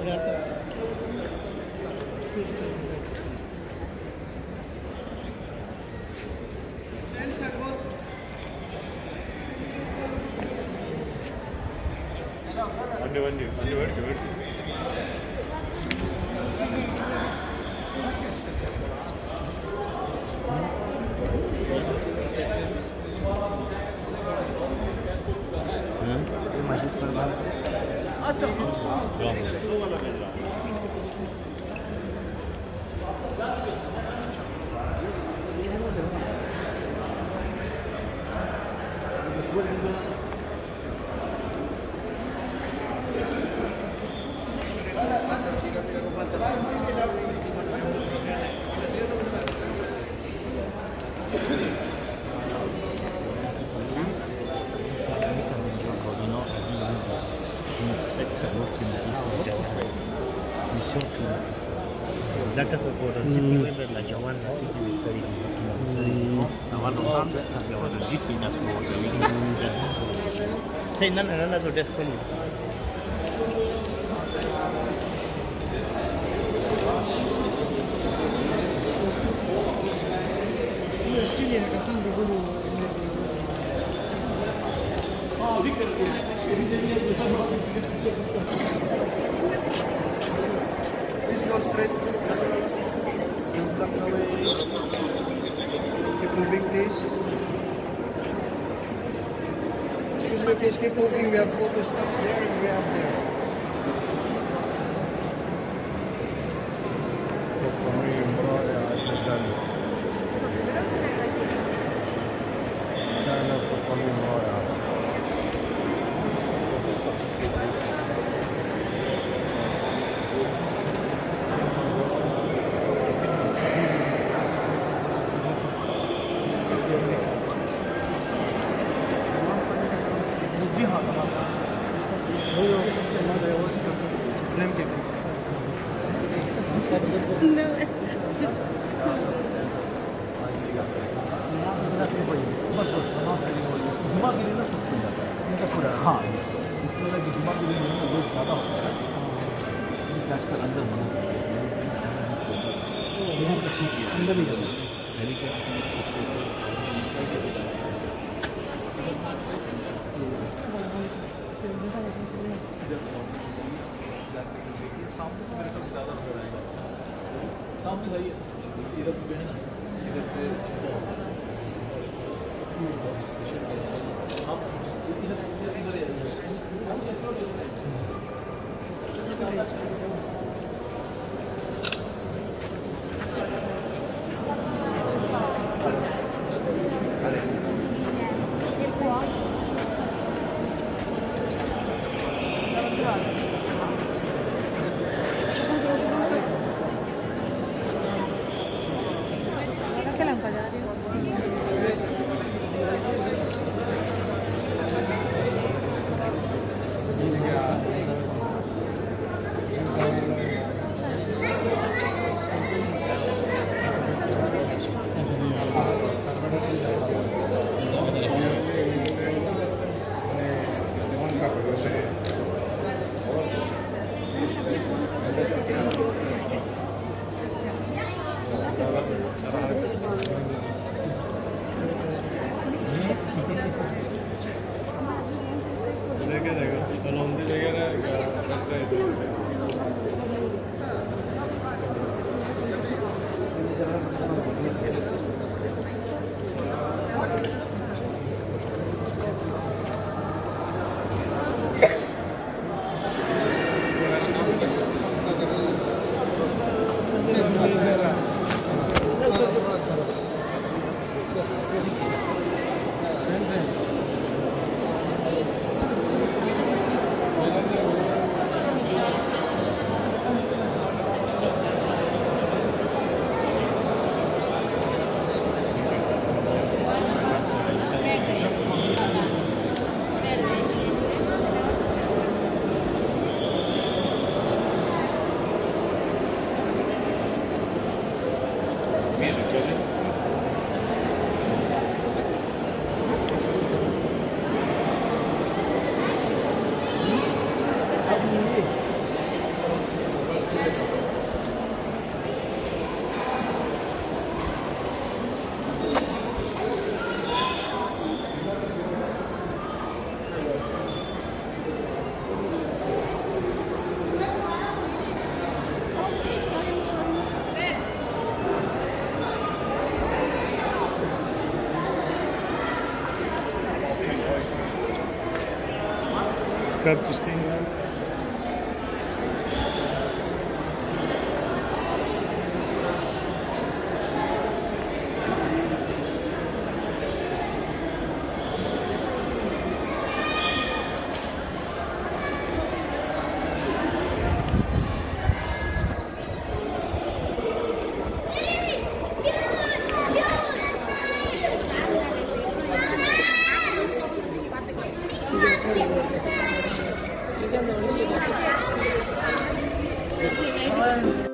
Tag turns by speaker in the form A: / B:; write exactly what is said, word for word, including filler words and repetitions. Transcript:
A: Vandi, vandi, vandi, vandi, vandi.
B: Dacă se vor răzgiti la Jawan la tiki victorii din Turkmenistan. Na wannan ham da ta yawa da jipi na so da yi da sai nan nan na zo da kullu.
C: Io stile la Cassandra quello Ah, vi che Please go straight. Don't block the way. Keep moving, please. Excuse me, please keep moving. We have photo stops there and we have there.
A: تصاميم رائعة جدا. كانت تصاميم رائعة. have to stay there.
D: Thank you.